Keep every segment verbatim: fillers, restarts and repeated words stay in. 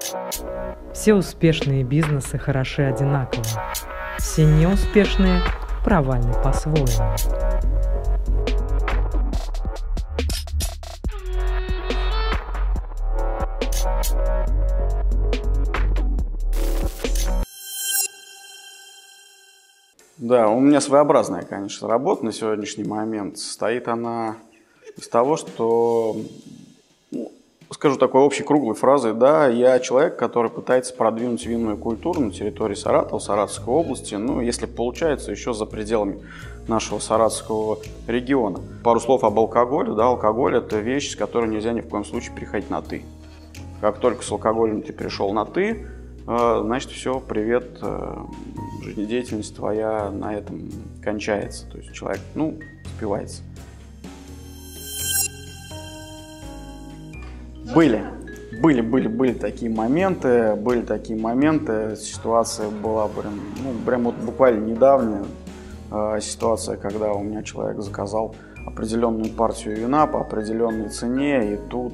Все успешные бизнесы хороши одинаково. Все неуспешные провальны по-своему. Да, у меня своеобразная, конечно, работа на сегодняшний момент. Состоит она из того, что, ну, скажу такой общей круглой фразой, да, я человек, который пытается продвинуть винную культуру на территории Саратова, Саратовской области, ну, если получается, еще за пределами нашего Саратовского региона. Пару слов об алкоголе, да, алкоголь – это вещь, с которой нельзя ни в коем случае переходить на «ты». Как только с алкоголем ты перешел на «ты», значит, все, привет, жизнедеятельность твоя на этом кончается. То есть человек, ну, спивается. Были, были, были, были такие моменты, были такие моменты. Ситуация была прям, ну, прям вот буквально недавняя ситуация, когда у меня человек заказал определенную партию вина по определенной цене, и тут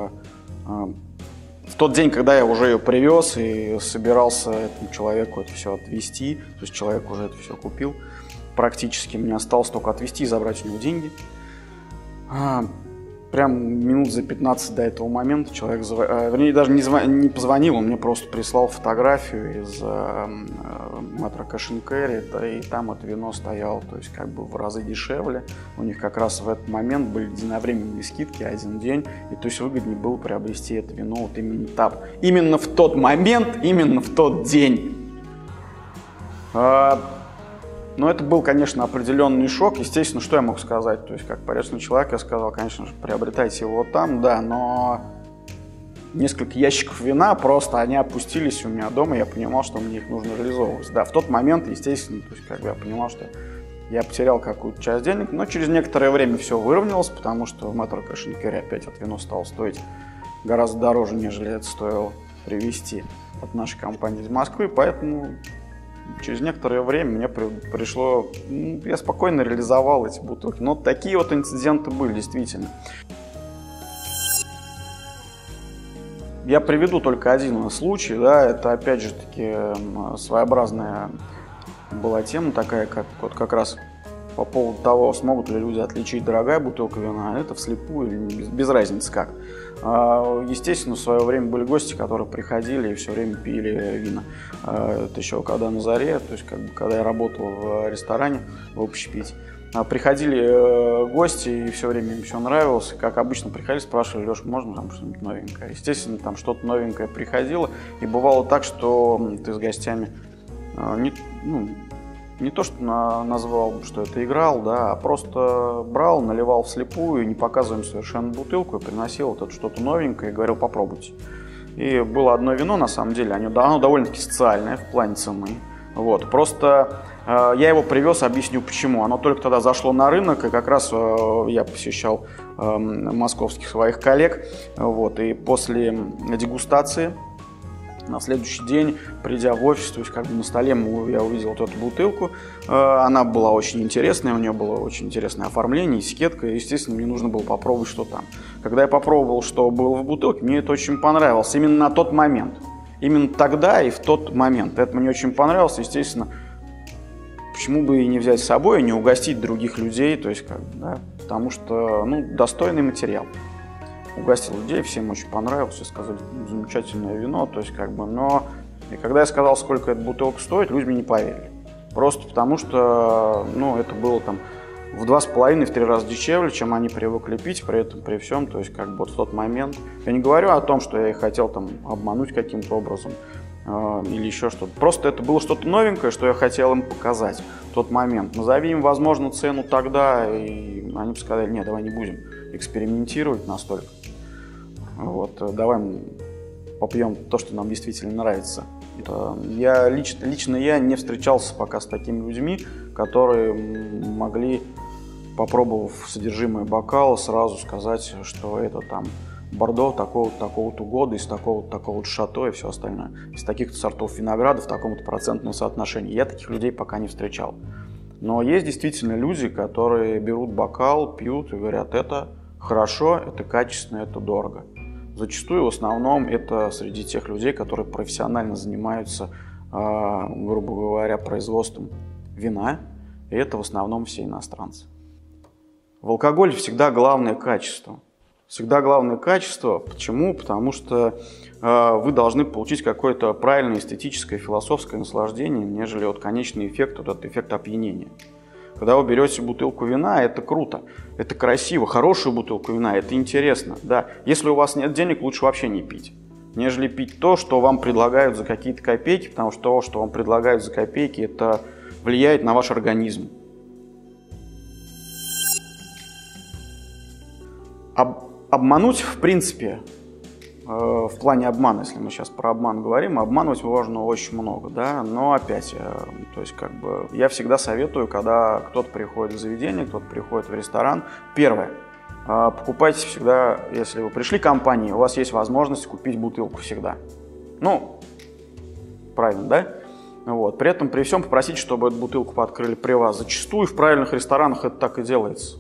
в тот день, когда я уже ее привез и собирался этому человеку это все отвезти, то есть человек уже это все купил, практически мне осталось только отвезти и забрать у него деньги. А, прям минут за пятнадцать до этого момента человек, зв... а, вернее, даже не, зв... не позвонил, он мне просто прислал фотографию из а, метро Cash and Carry, да, и там это вино стояло, то есть как бы в разы дешевле. У них как раз в этот момент были единовременные скидки один день, и то есть выгоднее было приобрести это вино вот именно там, именно в тот момент, именно в тот день. А, но это был, конечно, определенный шок. Естественно, что я мог сказать? То есть, как порядочный человек, я сказал, конечно же, приобретайте его там, да, но несколько ящиков вина просто, они опустились у меня дома, я понимал, что мне их нужно реализовывать. Да, в тот момент, естественно, то есть, как бы я понимал, что я потерял какую-то часть денег, но через некоторое время все выровнялось, потому что в метро Cash and Carry опять это вино стало стоить гораздо дороже, нежели это стоило привезти от нашей компании из Москвы, поэтому через некоторое время мне при, пришло, ну, я спокойно реализовал эти бутылки. Но такие вот инциденты были, действительно. Я приведу только один случай, да, это опять же таки своеобразная была тема такая, как вот как раз по поводу того, смогут ли люди отличить дорогая бутылка вина, это вслепую или без, без разницы как. Естественно, в свое время были гости, которые приходили и все время пили вина. Это еще когда на заре, то есть как бы, когда я работал в ресторане в общепите. Приходили гости, и все время им все нравилось. Как обычно приходили, спрашивали: Леша, можно там что-нибудь новенькое? Естественно, там что-то новенькое приходило. И бывало так, что ты с гостями не, ну, не то, что на, назвал, что это играл, да, а просто брал, наливал вслепую, не показывая им совершенно бутылку, и приносил вот это что-то новенькое и говорил: попробуйте. И было одно вино, на самом деле, оно, оно довольно-таки социальное в плане цены. Вот, просто э, я его привез, объясню почему. Оно только тогда зашло на рынок, и как раз э, я посещал э, московских своих коллег. Вот, и после дегустации на следующий день, придя в офис, то есть как бы на столе я увидел вот эту бутылку. Э, она была очень интересная, у нее было очень интересное оформление, этикетка, и, естественно, мне нужно было попробовать, что там. Когда я попробовал, что было в бутылке, мне это очень понравилось, именно на тот момент. Именно тогда и в тот момент. Это мне очень понравилось, естественно. Почему бы и не взять с собой, и не угостить других людей, то есть, как бы, да, потому что, ну, достойный материал. Угостил людей, всем очень понравилось, все сказали: ну, замечательное вино, то есть, как бы, но и когда я сказал, сколько эта бутылка стоит, люди мне не поверили. Просто потому что, ну, это было там в два с половиной, в три раза дешевле, чем они привыкли пить, при этом, при всем, то есть, как бы, вот в тот момент. Я не говорю о том, что я их хотел там обмануть каким-то образом э, или еще что-то. Просто это было что-то новенькое, что я хотел им показать в тот момент. Назови им, возможно, цену тогда, и они бы сказали: нет, давай не будем экспериментировать настолько. Вот, давай попьем то, что нам действительно нравится. Я лично, лично я не встречался пока с такими людьми, которые могли, попробовав содержимое бокала, сразу сказать, что это там бордо такого-то, такого-то года, из такого-то, такого-то шато и все остальное. Из таких-то сортов винограда в таком-то процентном соотношении. Я таких людей пока не встречал. Но есть действительно люди, которые берут бокал, пьют и говорят: это хорошо, это качественно, это дорого. Зачастую в основном это среди тех людей, которые профессионально занимаются, грубо говоря, производством вина, и это в основном все иностранцы. В алкоголе всегда главное качество. Всегда главное качество. Почему? Потому что э, вы должны получить какое-то правильное эстетическое, философское наслаждение, нежели вот конечный эффект, вот этот эффект опьянения. Когда вы берете бутылку вина, это круто, это красиво, хорошую бутылку вина, это интересно. Да. Если у вас нет денег, лучше вообще не пить, нежели пить то, что вам предлагают за какие-то копейки, потому что то, что вам предлагают за копейки, это влияет на ваш организм. Об, обмануть, в принципе, э, в плане обмана, если мы сейчас про обман говорим, обманывать можно очень много, да, но опять, э, то есть как бы я всегда советую, когда кто-то приходит в заведение, кто-то приходит в ресторан, первое, э, покупайте всегда, если вы пришли к компании, у вас есть возможность купить бутылку всегда. Ну, правильно, да? Вот. При этом, при всем, попросите, чтобы эту бутылку подкрыли при вас. Зачастую в правильных ресторанах это так и делается.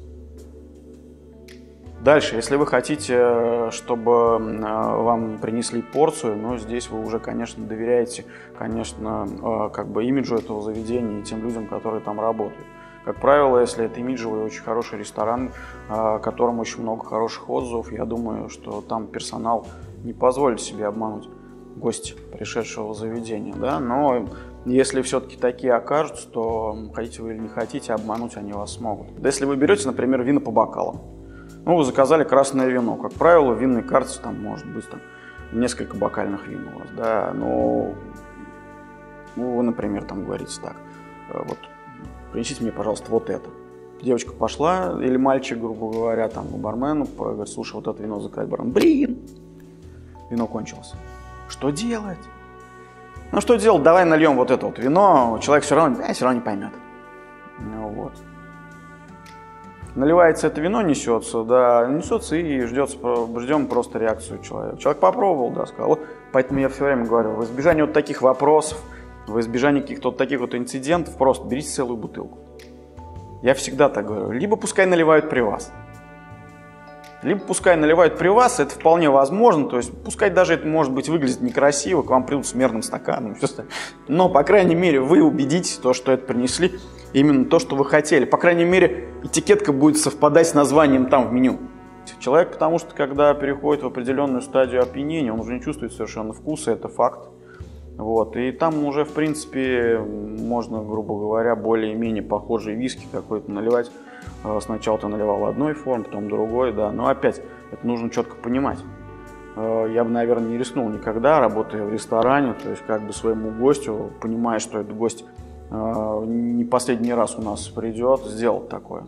Дальше, если вы хотите, чтобы вам принесли порцию, ну, здесь вы уже, конечно, доверяете, конечно, как бы имиджу этого заведения и тем людям, которые там работают. Как правило, если это имиджевый, очень хороший ресторан, о котором очень много хороших отзывов, я думаю, что там персонал не позволит себе обмануть гостя, пришедшего в заведение, да, но если все-таки такие окажутся, то хотите вы или не хотите, обмануть они вас смогут. Да, если вы берете, например, вина по бокалам, ну, вы заказали красное вино, как правило, в винной карте там может быть там несколько бокальных вин у вас, да, но ну, вы, например, там говорите так, вот, принесите мне, пожалуйста, вот это. Девочка пошла, или мальчик, грубо говоря, там, к бармену, говорит, слушай, вот это вино заказать, бармен, блин, вино кончилось. Что делать? Ну, что делать? Давай нальем вот это вот вино, человек все равно, э, все равно не поймет. Ну, вот. Наливается это вино, несется, да, несется и ждется, ждем просто реакцию человека. Человек попробовал, да, сказал. Вот, поэтому я все время говорю, в избежание вот таких вопросов, в избежание каких-то вот таких вот инцидентов, просто берите целую бутылку. Я всегда так говорю. Либо пускай наливают при вас. Либо пускай наливают при вас, это вполне возможно, то есть пускай даже это может быть выглядит некрасиво, к вам придут с мерным стаканом, но, по крайней мере, вы убедитесь, то, что это принесли именно то, что вы хотели. По крайней мере, этикетка будет совпадать с названием там в меню. Человек, потому что, когда переходит в определенную стадию опьянения, он уже не чувствует совершенно вкуса, это факт. Вот. И там уже, в принципе, можно, грубо говоря, более-менее похожие виски какой-то наливать. Сначала ты наливал одной формы, потом другой, да. Но опять, это нужно четко понимать. Я бы, наверное, не рискнул никогда, работая в ресторане, то есть как бы своему гостю, понимая, что этот гость не последний раз у нас придет, сделать такое.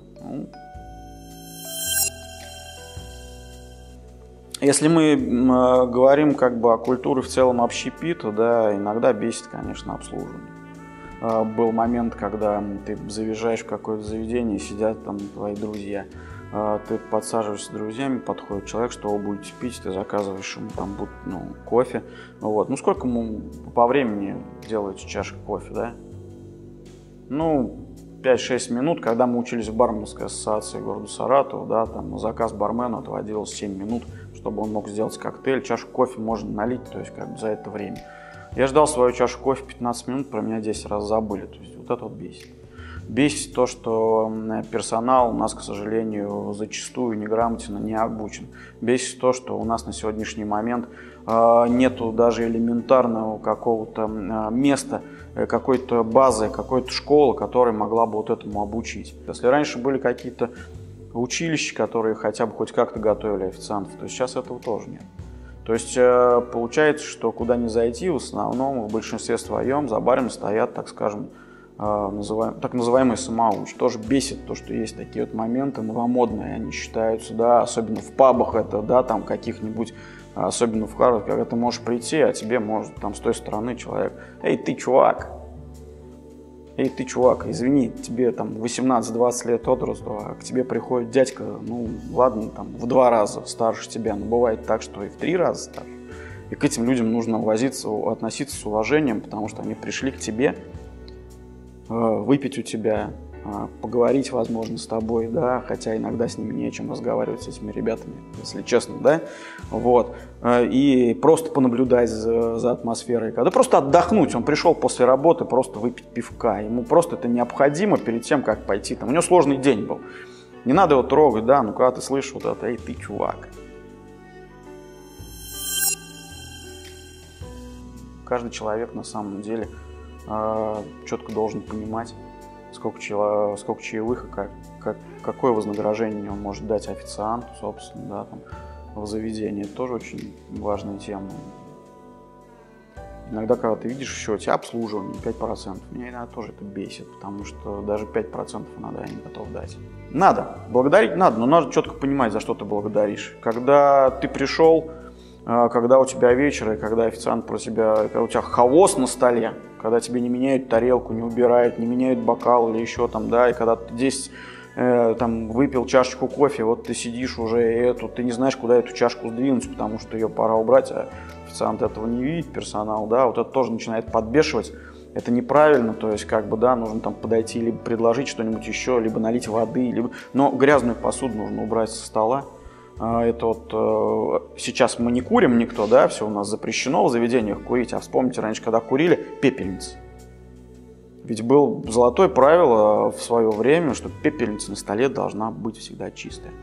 Если мы э, говорим как бы о культуре в целом общепита, да, иногда бесит, конечно, обслуживание. Э, был момент, когда ты заезжаешь в какое-то заведение, сидят там твои друзья, э, ты подсаживаешься с друзьями, подходит человек, что вы будете пить, ты заказываешь ему там ну, кофе. Вот. Ну, сколько ему по времени делаете чашек кофе, да? Ну, пять-шесть минут, когда мы учились в барменской ассоциации города Саратова, да, там на заказ бармену отводилось семь минут, чтобы он мог сделать коктейль, чашу кофе можно налить, то есть как бы за это время. Я ждал свою чашу кофе пятнадцать минут, про меня десять раз забыли, то есть вот это вот бесит. Бесит то, что персонал у нас, к сожалению, зачастую неграмотно не обучен. Бесит то, что у нас на сегодняшний момент э, нету даже элементарного какого-то э, места, какой-то базы, какой-то школы, которая могла бы вот этому обучить. Если раньше были какие-то училища, которые хотя бы хоть как-то готовили официантов, то сейчас этого тоже нет. То есть э, получается, что куда ни зайти, в основном в большинстве своем за барами стоят, так скажем, э, называем, так называемые самоучи. Тоже бесит то, что есть такие вот моменты новомодные, они считаются, да, особенно в пабах это, да, там каких-нибудь, особенно в Харварде, когда ты можешь прийти, а тебе может там с той стороны человек: эй, ты чувак, эй, ты чувак, извини, тебе там восемнадцать-двадцать лет от роду, а к тебе приходит дядька, ну ладно, там в два раза старше тебя, но бывает так, что и в три раза старше. И к этим людям нужно возиться, относиться с уважением, потому что они пришли к тебе, выпить у тебя, поговорить, возможно, с тобой, да, хотя иногда с ними не о чем разговаривать, с этими ребятами, если честно, да, вот, и просто понаблюдать за, за атмосферой, когда просто отдохнуть, он пришел после работы просто выпить пивка, ему просто это необходимо перед тем, как пойти, там, у него сложный день был, не надо его трогать, да, ну, когда ты слышишь вот это, эй, ты чувак. Каждый человек на самом деле э, четко должен понимать, сколько, чело, сколько чаевых и как, как, какое вознаграждение он может дать официанту, собственно, да, там, в заведении. Это тоже очень важная тема. Иногда, когда ты видишь еще у тебя обслуживание пять процентов, меня иногда тоже это бесит, потому что даже пять процентов иногда я не готов дать. Надо, благодарить надо, но надо четко понимать, за что ты благодаришь. Когда ты пришел, когда у тебя вечер, и когда официант про тебя, когда у тебя хаос на столе, когда тебе не меняют тарелку, не убирают, не меняют бокал или еще там, да, и когда ты здесь э, там выпил чашечку кофе, вот ты сидишь уже эту, ты не знаешь, куда эту чашку сдвинуть, потому что ее пора убрать, а официант этого не видит, персонал, да, вот это тоже начинает подбешивать. Это неправильно, то есть, как бы, да, нужно там подойти, либо предложить что-нибудь еще, либо налить воды, либо... но грязную посуду нужно убрать со стола. Это вот сейчас мы не курим никто, да, все у нас запрещено в заведениях курить, а вспомните, раньше, когда курили, пепельницы. Ведь было золотое правило в свое время, что пепельница на столе должна быть всегда чистая.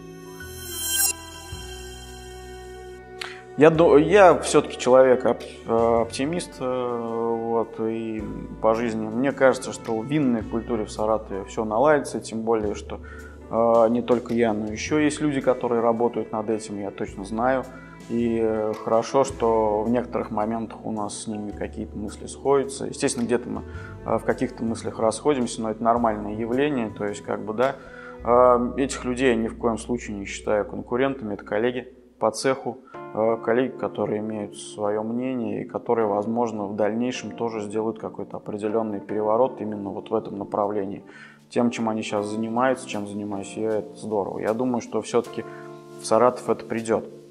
Я, я все-таки человек оптимист, вот, и по жизни. Мне кажется, что в винной культуре в Саратове все наладится, тем более, что не только я, но еще есть люди, которые работают над этим, я точно знаю. И хорошо, что в некоторых моментах у нас с ними какие-то мысли сходятся. Естественно, где-то мы в каких-то мыслях расходимся, но это нормальное явление. То есть, как бы, да, этих людей я ни в коем случае не считаю конкурентами. Это коллеги по цеху, коллеги, которые имеют свое мнение и которые, возможно, в дальнейшем тоже сделают какой-то определенный переворот именно вот в этом направлении. Тем, чем они сейчас занимаются, чем занимаюсь я, это здорово. Я думаю, что все-таки в Саратов это придет.